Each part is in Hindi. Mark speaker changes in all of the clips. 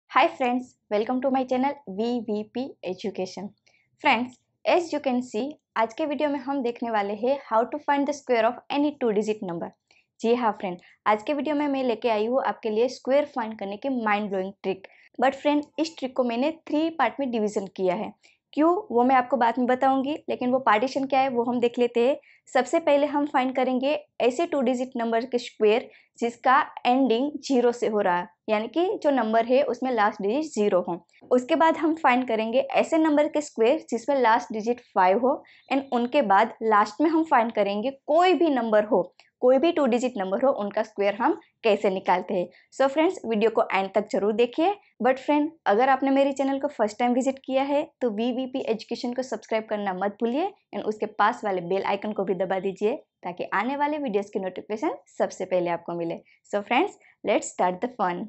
Speaker 1: Hi friends, welcome to my channel VVP Education. Friends, as you can see, आज के वीडियो में हम देखने वाले हैं how to find the square of any two digit number. जी हाँ फ्रेंड, आज के वीडियो में मैं लेके आई हूँ आपके लिए स्क्वायर फाइंड करने की mind blowing trick. But friend, इस ट्रिक को मैंने 3 पार्ट में डिवीजन किया है। क्यों, वो मैं आपको बाद में बताऊंगी, लेकिन वो पार्टीशन क्या है वो हम देख लेते हैं। सबसे पहले हम फाइंड करेंगे ऐसे 2 डिजिट नंबर के स्क्वायर जिसका एंडिंग 0 से हो रहा है, यानी कि जो नंबर है उसमें लास्ट डिजिट 0 हो। उसके बाद हम फाइंड करेंगे ऐसे नंबर के स्क्वायर जिसमें लास्ट डिजिट 5 हो, एंड उनके बाद लास्ट में हम फाइंड करेंगे कोई भी नंबर हो, कोई भी 2 डिजिट नंबर हो, उनका स्क्वायर हम कैसे निकालते हैं। सो फ्रेंड्स, वीडियो को एंड तक जरूर देखिए। बट फ्रेंड, अगर आपने मेरे चैनल को फर्स्ट टाइम विजिट किया है तो VVP एजुकेशन को सब्सक्राइब करना मत भूलिए, एंड उसके पास वाले बेल आइकन को भी दबा दीजिए ताकि आने वाले वीडियोस की नोटिफिकेशन सबसे पहले आपको मिले। So friends, let's start the fun.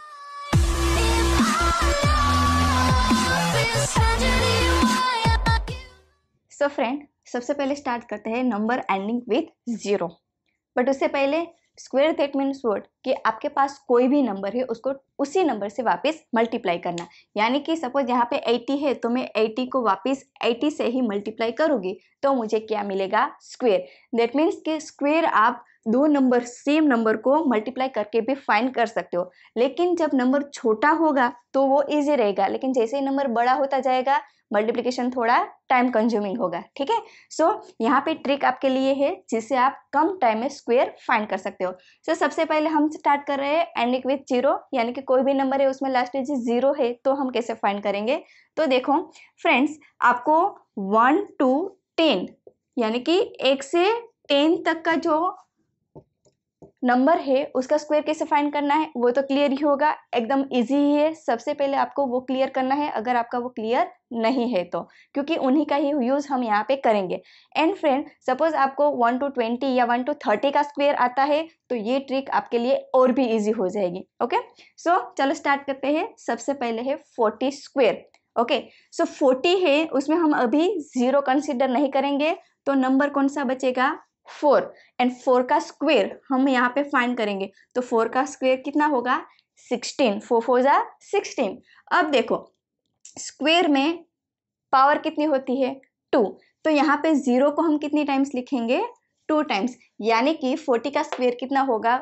Speaker 1: So friend, सबसे पहले स्टार्ट करते हैं नंबर एंडिंग विथ 0। बट उससे पहले स्क्वायर दैट मीन्स व्हाट, कि आपके पास कोई भी नंबर है उसको उसी नंबर से वापस मल्टीप्लाई करना। यानी कि सपोज यहाँ पे 80 है तो मैं 80 को वापस 80 से ही मल्टीप्लाई करूँगी तो मुझे क्या मिलेगा, स्क्वायर। दैट मीन्स कि स्क्वायर आप 2 नंबर सेम नंबर को मल्टीप्लाई करके भी फाइंड कर सकते हो, लेकिन जब नंबर छोटा होगा तो वो इजी रहेगा, लेकिन जैसे ही नंबर बड़ा होता जाएगा मल्टीप्लिकेशन थोड़ा टाइम कंज्यूमिंग होगा। ठीक है, सो यहाँ पे ट्रिक आपके लिए है जिससे आप कम टाइम में स्क्वायर फाइंड कर सकते हो। सो सबसे पहले हम स्टार्ट कर रहे हैं एंडिंग विथ 0, यानी कि कोई भी नंबर है उसमें लास्ट डिजिट 0 है तो हम कैसे फाइंड करेंगे। तो देखो फ्रेंड्स, आपको 1 to 10 यानी कि 1 से 10 तक का जो नंबर है उसका स्क्वायर कैसे फाइंड करना है वो तो क्लियर ही होगा, एकदम इजी ही है। सबसे पहले आपको वो क्लियर करना है अगर आपका वो क्लियर नहीं है तो, क्योंकि उन्हीं का ही यूज हम यहाँ पे करेंगे। एंड फ्रेंड, सपोज आपको 1 to 20 या 1 to 30 का स्क्वायर आता है तो ये ट्रिक आपके लिए और भी ईजी हो जाएगी। ओके, सो चलो स्टार्ट करते हैं। सबसे पहले है 40 स्क्वायर। ओके, सो 40 है, उसमें हम अभी 0 कंसिडर नहीं करेंगे तो नंबर कौन सा बचेगा, 4। एंड 4 का स्क्वायर हम यहाँ पे फाइंड करेंगे तो 4 का स्क्वायर कितना होगा, 16। 4 4 जा 16। अब देखो स्क्वायर में पावर कितनी होती है, 2, तो यहाँ पे 0 को हम कितनी टाइम्स लिखेंगे, 2 टाइम्स, यानी कि 40 का स्क्वायर कितना होगा,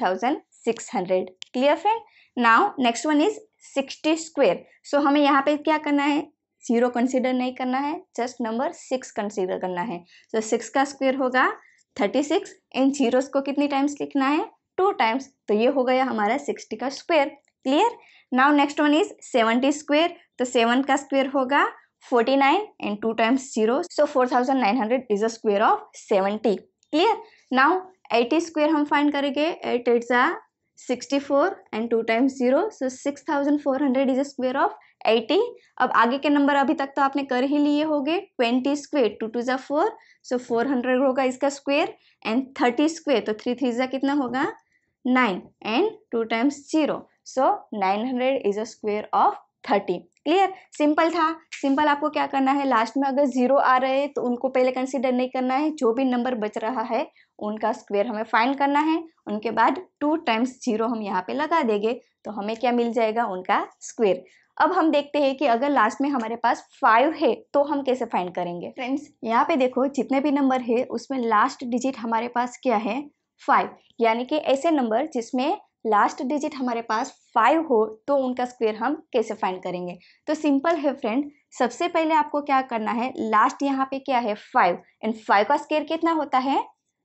Speaker 1: 1600। Clear friend. Now next one is 60 square. So हमें यहाँ पे क्या करना है, 0 कंसिडर नहीं करना है, जस्ट नंबर 6 कंसिडर करना है। तो 6 का स्क्वायर होगा 36, इन जीरोस को कितनी टाइम्स लिखना है, 2 टाइम्स, तो ये हो गया हमारा 60 का square. Clear. Now next one is 70 square. तो 7 का स्क्वायर होगा 49 and 2 times 0, so 4900 is a square of 70। Clear. Now 80 square हम फाइंड करेंगे, 8 8 जा 64 and 2 times 0, so 6400 is a square of 80। अब आगे के नंबर अभी तक तो आपने कर ही लिए होंगे। 20 स्क्वायर, 2 2 जा 4, सो 400 होगा इसका स्क्वायर। एंड 30 स्क्वायर, तो 3 3 जा कितना होगा, 9 and 2 times 0, so 900 is a square of 30। Clear, simple था। सिंपल, आपको क्या करना है, लास्ट में अगर 0 आ रहे हैं तो उनको पहले कंसीडर नहीं करना है, जो भी नंबर बच रहा है उनका स्क्वायर हमें फाइंड करना है। उनके बाद 2 टाइम्स 0 हम यहाँ पे लगा देंगे तो हमें क्या मिल जाएगा, उनका स्क्वायर। अब हम देखते हैं कि अगर लास्ट में हमारे पास 5 है तो हम कैसे फाइंड करेंगे। फ्रेंड्स, यहाँ पे देखो जितने भी नंबर है उसमें लास्ट डिजिट हमारे पास क्या है, 5, यानी कि ऐसे नंबर जिसमें लास्ट डिजिट हमारे पास 5 हो तो उनका स्क्वायर हम कैसे फाइंड करेंगे। तो सिंपल है फ्रेंड, सबसे पहले आपको क्या करना है, लास्ट यहाँ पे क्या है, 5, एंड 5 का स्क्वायर कितना होता है,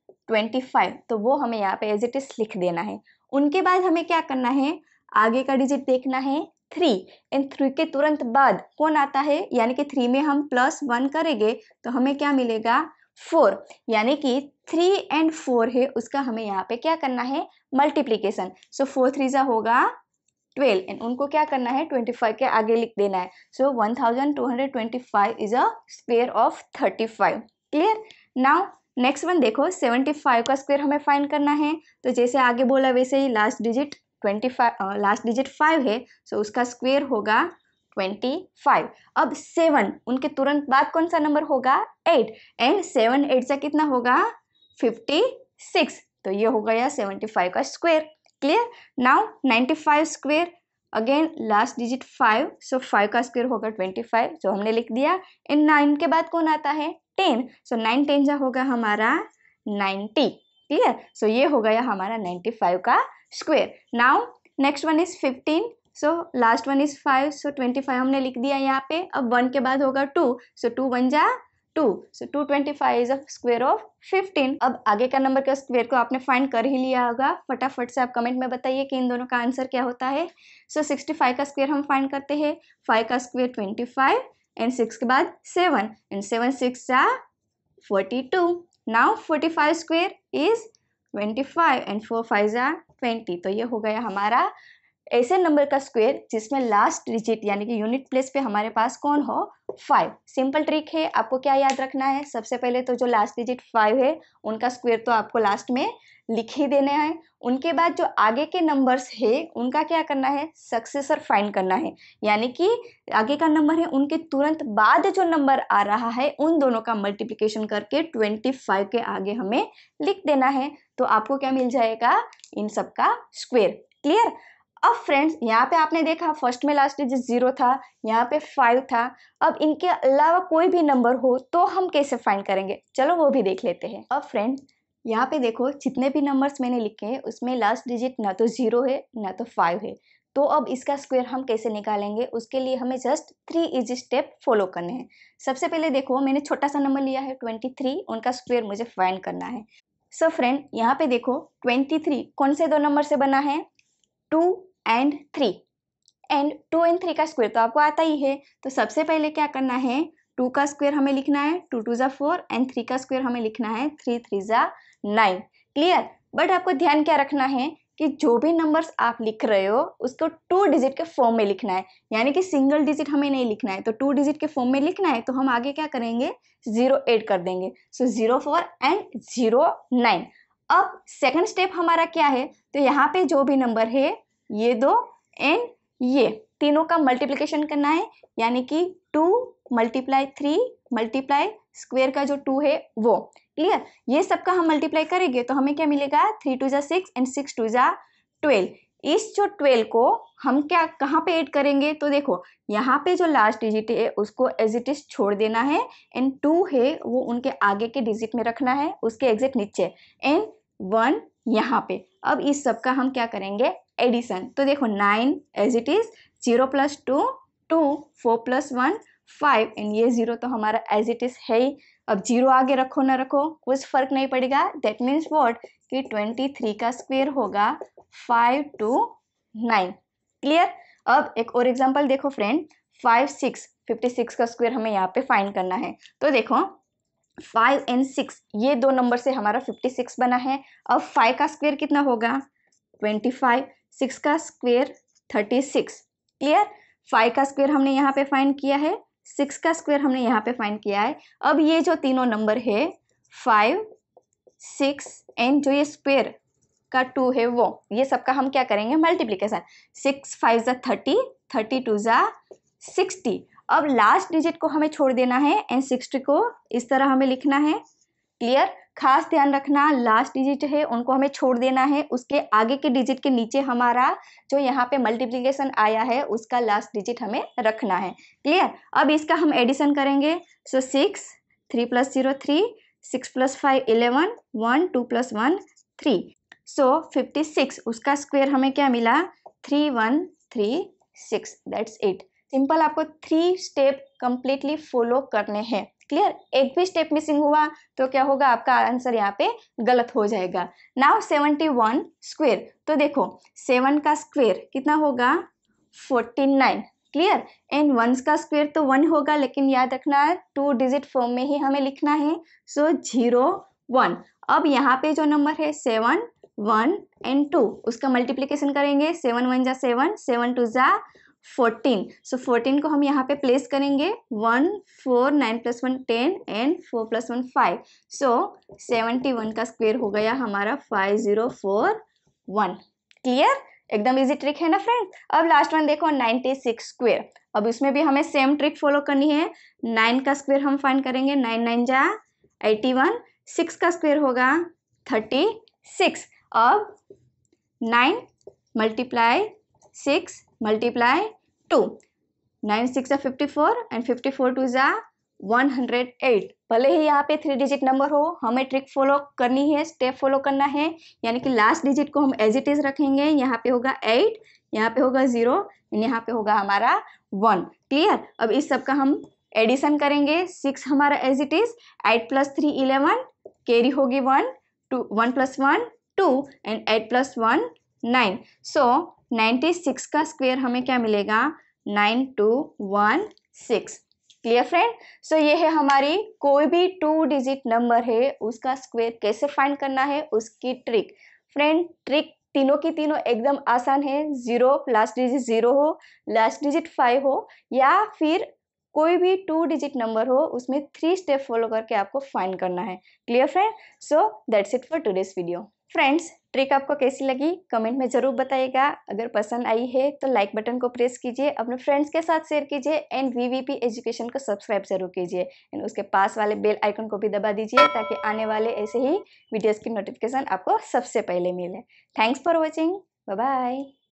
Speaker 1: 25, तो वो हमें यहाँ पे एज इट इज लिख देना है। उनके बाद हमें क्या करना है, आगे का डिजिट देखना है 3, एंड 3 के तुरंत बाद कौन आता है, यानी कि 3 में हम +1 करेंगे तो हमें क्या मिलेगा, 4, यानी कि 3 एंड 4 है उसका हमें यहाँ पे क्या करना है, मल्टीप्लीकेशन। सो 4 3 जा होगा 12, एंड उनको क्या करना है, 25 के आगे लिख देना है। So 1225 is a square of 35। Clear. Now next one देखो, 75 का स्क्वायर हमें फाइंड करना है, तो जैसे आगे बोला वैसे ही लास्ट डिजिट 5 है, सो उसका स्क्वायर होगा 25। अब 7, उनके तुरंत बाद कौन सा नंबर होगा, 8, एंड 7 8 जा कितना होगा, 56, तो ये हो गया 75 का square. Clear. Now 95 square, again last digit 5, so 5 का स्क्वायर होगा 25 जो हमने लिख दिया। इन 9 के बाद कौन आता है 10, सो 9 10 जा होगा हमारा 90। क्लियर, सो ये हो गया हमारा 95 का square. Now next one is 15, so last one is 5, so 25 हमने लिख दिया यहाँ पे। अब 1 के बाद होगा 2, सो 2 1 जा 2, so 225 is a square of 15। अब आगे का नंबर का स्क्वायर को आपने फाइंड कर ही लिया होगा, फटाफट से आप कमेंट में बताइए कि इन दोनों का आंसर क्या होता है। सो 65 का स्क्वायर हम फाइंड करते हैं, 5 का स्क्वायर 25 एंड 6 के बाद 7 एंड 7 6 जा 42। नाउ 45 स्क्वायर इज 25 एंड 4 5 जा 20। तो ये हो गया हमारा ऐसे नंबर का स्क्वायर जिसमें लास्ट डिजिट यानी कि यूनिट प्लेस पे हमारे पास कौन हो 5। सिंपल ट्रिक है, आपको क्या याद रखना है, सबसे पहले तो जो लास्ट डिजिट 5 है उनका स्क्वायर तो आपको लास्ट में लिख ही देने हैं। उनके बाद जो आगे के नंबर्स है उनका क्या करना है, सक्सेसर फाइंड करना है, यानी कि आगे का नंबर है उनके तुरंत बाद जो नंबर आ रहा है उन दोनों का मल्टीप्लिकेशन करके 25 के आगे हमें लिख देना है। तो आपको क्या मिल जाएगा, इन सब का स्क्वायर। क्लियर। अब फ्रेंड्स यहाँ पे आपने देखा फर्स्ट में लास्ट डिजिट 0 था, यहाँ पे 5 था। अब इनके अलावा कोई भी नंबर हो तो हम कैसे फाइंड करेंगे, चलो वो भी देख लेते हैं। अब फ्रेंड्स यहाँ पे देखो जितने भी नंबर्स मैंने लिखे हैं उसमें लास्ट डिजिट ना तो 0 है ना तो 5 है। तो अब इसका स्क्वायर हम कैसे निकालेंगे, उसके लिए हमें जस्ट 3 इजी स्टेप फॉलो करने हैं। सबसे पहले देखो मैंने छोटा सा नंबर लिया है 23, उनका स्क्वायर मुझे फाइंड करना है। सो फ्रेंड यहाँ पे देखो 23 कौन से दो नंबर से बना है, 2 एंड 3, एंड 2 एंड 3 का स्क्वायर तो आपको आता ही है। तो सबसे पहले क्या करना है, 2 का स्क्वायर हमें लिखना है 2 2 जा 4 एंड 3 का स्क्वायर हमें लिखना है 3 3 जा 9। क्लियर। बट आपको ध्यान क्या रखना है कि जो भी नंबर्स आप लिख रहे हो उसको 2 डिजिट के फॉर्म में लिखना है, यानी कि सिंगल डिजिट हमें नहीं लिखना है। तो 2 डिजिट के फॉर्म में लिखना है तो हम आगे क्या करेंगे 0 ऐड कर देंगे। So 0 4 and 0 9। अब सेकंड स्टेप हमारा क्या है, तो यहाँ पे जो भी नंबर है ये दो एंड ये तीनों का मल्टीप्लिकेशन करना है, यानी कि 2 मल्टीप्लाई 3 मल्टीप्लाई स्क्वायर का जो 2 है वो। क्लियर। ये सब का हम मल्टीप्लाई करेंगे तो हमें क्या मिलेगा, 3 2 जा 6 एंड 6 2 जा 12। इस जो 12 को हम क्या कहाँ पे ऐड करेंगे, तो देखो यहाँ पे जो लास्ट डिजिट है उसको एज इट इज छोड़ देना है एंड 2 है वो उनके आगे के डिजिट में रखना है, उसके एग्जैक्ट नीचे, एंड 1 यहाँ पे। अब इस सब का हम क्या करेंगे एडिशन। तो देखो 9 एज इट इज, 0 + 2 2, 4 + 1 5 एंड ये 0 तो हमारा एज इट इज है ही। अब 0 आगे रखो ना रखो कुछ फर्क नहीं पड़ेगा। दैट मीन्स व्हाट कि 23 का स्क्वायर होगा 5 2 9। क्लियर। अब एक और एग्जांपल देखो फ्रेंड, 5 6 56 का स्क्वायर हमें यहाँ पे फाइंड करना है। तो देखो 5 एंड 6 ये दो नंबर से हमारा 56 बना है। अब 5 का स्क्वायर कितना होगा 25, 6 का स्क्वायर 36। क्लियर। 5 का स्क्वायर हमने यहाँ पे फाइंड किया है, 6 का स्क्वायर हमने यहाँ पे फाइंड किया है। अब ये जो तीनों नंबर है 5 6 एंड जो ये स्क्वायर का 2 है वो, ये सबका हम क्या करेंगे मल्टीप्लिकेशन। 6 5 जा 30, 32 जा 60। अब लास्ट डिजिट को हमें छोड़ देना है एंड 60 को इस तरह हमें लिखना है। क्लियर। खास ध्यान रखना लास्ट डिजिट है उनको हमें छोड़ देना है, उसके आगे के डिजिट के नीचे हमारा जो यहाँ पे मल्टीप्लिकेशन आया है उसका लास्ट डिजिट हमें रखना है। क्लियर। अब इसका हम एडिशन करेंगे। सो 6 3 + 0 3, 6 + 5 11, 1 2 + 1 3। सो 56 उसका स्क्वायर हमें क्या मिला 3136। That's it. सिंपल आपको 3 स्टेप कंप्लीटली फॉलो करने हैं। क्लियर। एक भी स्टेप मिसिंग हुआ तो क्या होगा, आपका आंसर यहाँ पे गलत हो जाएगा। नाउ 71 स्क्वायर, तो देखो 7 का स्क्वायर कितना होगा 49। क्लियर। एंड 1 का स्क्वायर तो 1 होगा, लेकिन याद रखना 2 डिजिट फॉर्म में ही हमें लिखना है। सो 0 1। अब यहाँ पे जो नंबर है 7 1 एंड 2 उसका मल्टीप्लिकेशन करेंगे। 7 1 जा 7, 7 2 जा 14। सो 14 को हम यहाँ पे प्लेस करेंगे। 1 4 9 + 1 10 एंड 4 + 1 5। सो 71 का स्क्वायर हो गया हमारा 5041। क्लियर। एकदम इजी ट्रिक है ना फ्रेंड। अब लास्ट वन देखो 96 स्क्वायर। अब इसमें भी हमें सेम ट्रिक फॉलो करनी है। 9 का स्क्वायर हम फाइंड करेंगे, 9 9 जा 81, 6 का स्क्वायर होगा 36। अब 9 × 6 multiply 2. 9 6 are 54 and 54 2 are 108. भले ही यहाँ पे 3 डिजिट नंबर हो, हमें ट्रिक फॉलो करनी है, स्टेप फॉलो करना है, यानी कि लास्ट डिजिट को हम एज इट इज रखेंगे। यहाँ पे होगा 8, यहाँ पे होगा 0, यहाँ पे होगा हमारा 1। क्लियर। अब इस सब का हम एडिशन करेंगे। 6 हमारा एज इट इज, 8 + 3 11, कैरी होगी 1, 1 + 1 2 एंड 8 + 1 9। सो 96 का स्क्वायर हमें क्या मिलेगा? 9216। Clear friend. सो ये है हमारी कोई भी 2 डिजिट नंबर है उसका स्क्वायर कैसे फाइंड करना है उसकी ट्रिक। फ्रेंड ट्रिक तीनों की तीनों एकदम आसान है। 0 लास्ट डिजिट 0 हो, लास्ट डिजिट 5 हो, या फिर कोई भी 2 डिजिट नंबर हो, उसमें 3 स्टेप फॉलो करके आपको फाइंड करना है। Clear friend. So that's it for today's video. Friends trick आपको कैसी लगी कमेंट में ज़रूर बताइएगा। अगर पसंद आई है तो लाइक बटन को प्रेस कीजिए, अपने फ्रेंड्स के साथ शेयर कीजिए एंड VVP एजुकेशन को सब्सक्राइब जरूर कीजिए एंड उसके पास वाले बेल आइकन को भी दबा दीजिए ताकि आने वाले ऐसे ही वीडियोस की नोटिफिकेशन आपको सबसे पहले मिले। Thanks for watching. Bye bye.